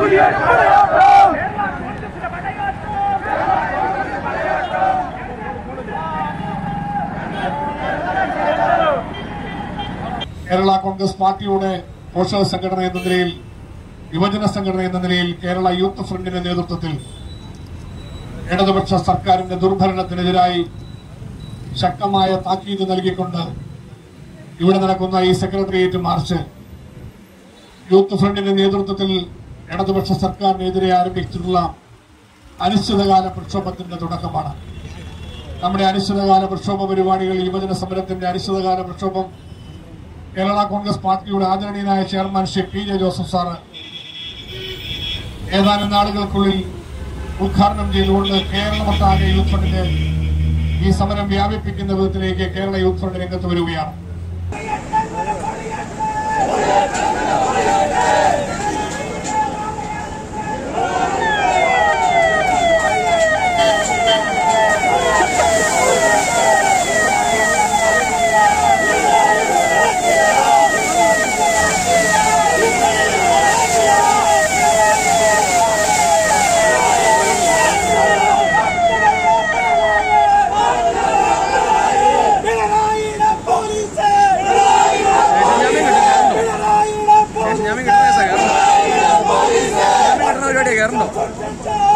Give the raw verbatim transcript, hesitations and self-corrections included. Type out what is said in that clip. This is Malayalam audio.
കേരള കോൺഗ്രസ് പാർട്ടിയുടെ പോഷക സംഘടന എന്ന നിലയിൽ, യുവജന സംഘടന എന്ന നിലയിൽ കേരള യൂത്ത് ഫ്രണ്ടിന്റെ നേതൃത്വത്തിൽ ഇടതുപക്ഷ സർക്കാരിന്റെ ദുർഭരണത്തിനെതിരായി ശക്തമായ താക്കീത് നൽകിക്കൊണ്ട് ഇവിടെ നടക്കുന്ന ഈ സെക്രട്ടേറിയറ്റ് മാർച്ച് യൂത്ത് ഫ്രണ്ടിന്റെ നേതൃത്വത്തിൽ ഇടതുപക്ഷ സർക്കാരിനെതിരെ ആരംഭിച്ചിട്ടുള്ള അനിശ്ചിതകാല പ്രക്ഷോഭത്തിന്റെ തുടക്കമാണ്. നമ്മുടെ അനിശ്ചിതകാല പ്രക്ഷോഭ പരിപാടികൾ, യുവജന സമരത്തിന്റെ അനിശ്ചിതകാല പ്രക്ഷോഭം കേരള കോൺഗ്രസ് പാർട്ടിയുടെ ആദരണീയനായ chairman Shri P J Joseph sir ഏതാനും നാളുകൾക്കുള്ളിൽ ഉദ്ഘാടനം ചെയ്തുകൊണ്ട് കേരളമൊട്ടാകെ യൂത്ത് ഫ്രണ്ടിന്റെ ഈ സമരം വ്യാപിപ്പിക്കുന്ന വിധത്തിലേക്ക് കേരള യൂത്ത് ഫ്രണ്ട് രംഗത്ത് വരികയാണ്. Carno.